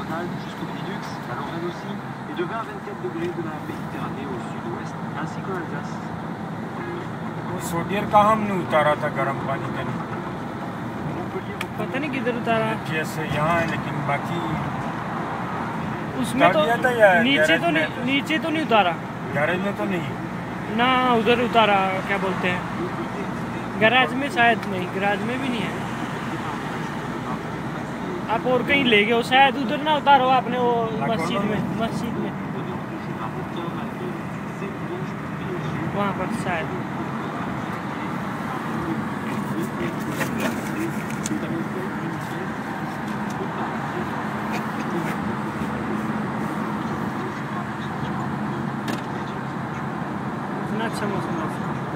continentale jusqu'au Benelux, la Lorraine aussi, et de 20 à 24 degrés de la Méditerranée au sud-ouest, ainsi qu'en Alsace. सोडियर का हमने उतारा था गर्म पानी का पता नहीं किधर उतारा जैसे यहाँ है लेकिन बाकी उसमें तो नीचे तो नहीं उतारा गैरेज में तो नहीं ना उधर उतारा क्या बोलते हैं गैराज में शायद नहीं गैराज में भी नहीं है आप और कहीं ले गए हो शायद उधर ना उतारो आपने वो मस्जिद में वहाँ पर शायद इतना अच्छा मौसम है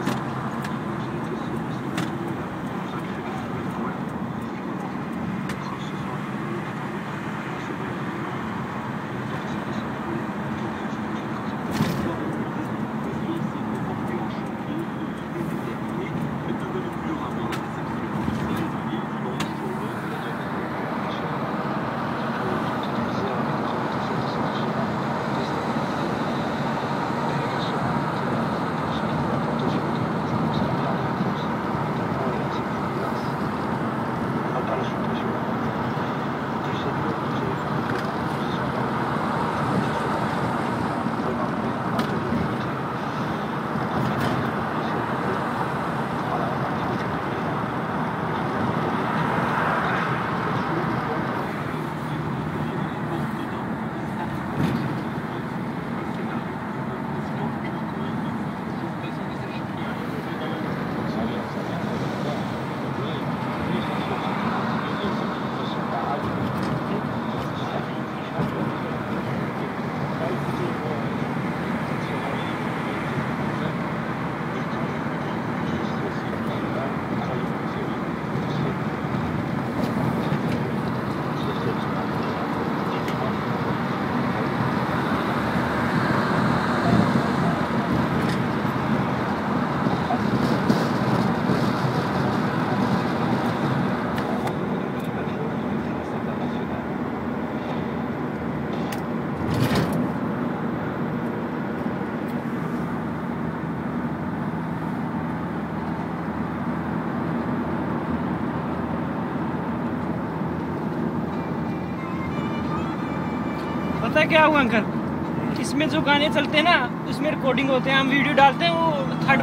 पता है क्या हुआ अंकल इसमें जो गाने चलते हैं ना उसमें रिकॉर्डिंग होते हैं हम वीडियो डालते हैं वो थर्ड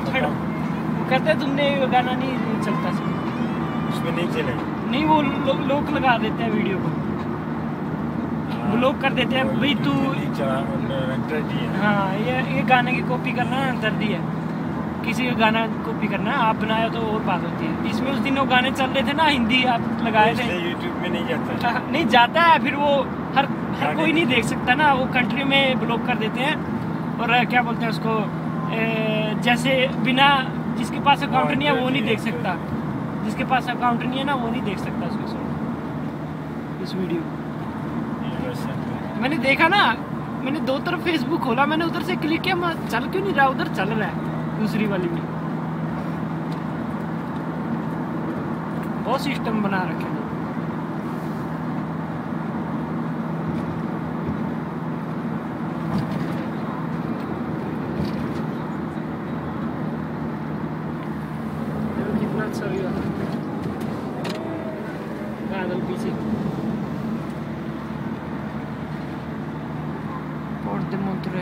कहते हैं तुमने ये गाना नहीं चलता उसमें नहीं चलेगा नहीं वो लोग लगा देते हैं वीडियो को ब्लॉक कर देते हैं भाई तू हाँ ये गाने की कॉपी करना दर्दी है किसी का गाना कॉपी करना आप बनाया तो और बात होती है इसमें उस दिन वो गाने चल रहे थे ना हिंदी आप लगाए थे यूट्यूब में नहीं जाता नहीं जाता है फिर वो हर कोई नहीं देख सकता ना वो कंट्री में ब्लॉक कर देते हैं और क्या बोलते हैं उसको जैसे बिना जिसके पास अकाउंट नहीं है वो नहीं देख सकता जिसके पास अकाउंट नहीं है ना वो नहीं देख सकता उसको इस वीडियो मैंने देखा ना मैंने दो तरफ फेसबुक खोला मैंने उधर से क्लिक किया मैं चल क्यों नहीं रहा उधर चल रहा है दूसरी वाली में बहुत सिस्टम बना रखे कितना अच्छा व्यू है बादल पीछे पोर्ट दे मोंटरे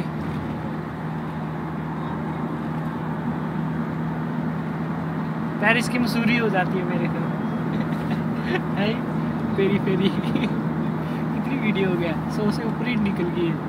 पेरिस की मसूरी हो जाती है मेरे को है पेरी पेरी कितनी वीडियो हो गया 100 से ऊपर ही निकल गई है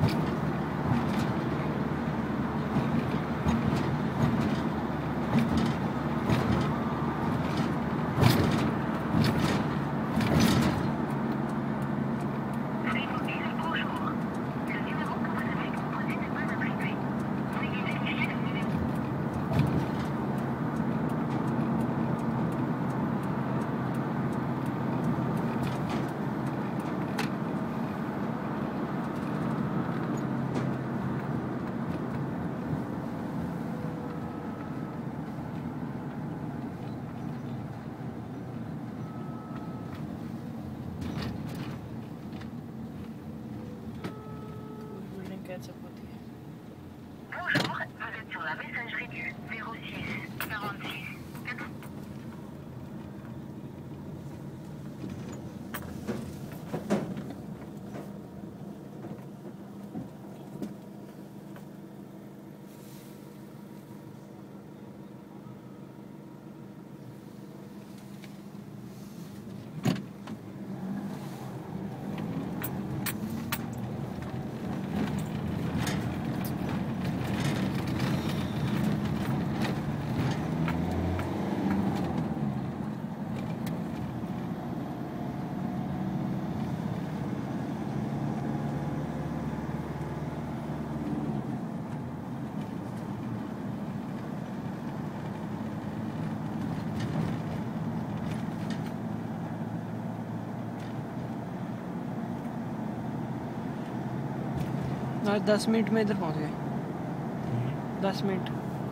कैचअप होती है। Bonjour, vous êtes sur la messagerie du 06 46 4. आज 10 मिनट में इधर पहुंच गए। 10 मिनट।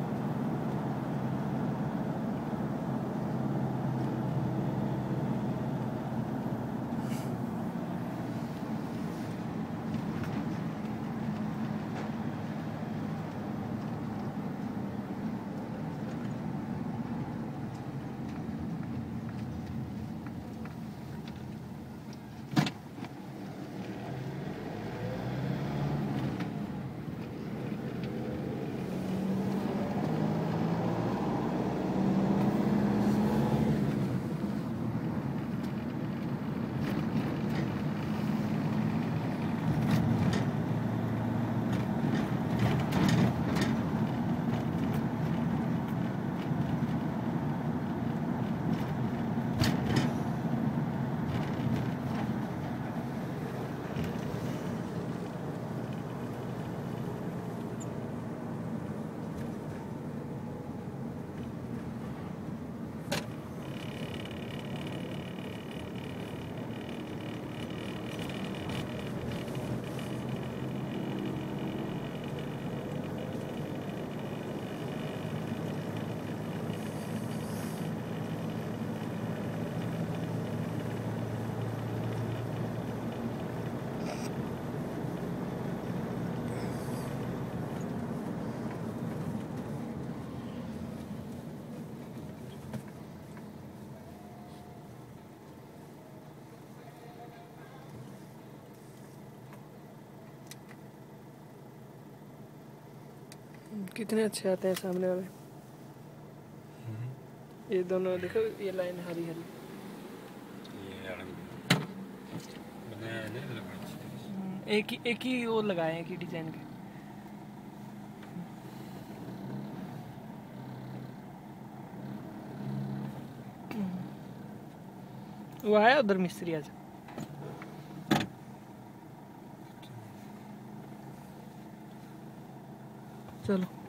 कितने अच्छे आते हैं सामने वाले। ये दोनों देखो, ये लाइन हरी हरी। एक ही वो लगाए हैं, एक ही डिजाइन के। वो आया उधर मिस्त्री आज। चलो।